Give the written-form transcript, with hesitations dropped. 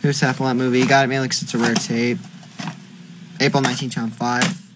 Who's Cephalon movie? You got it, man. Like it's a rare tape. April 19, 2005.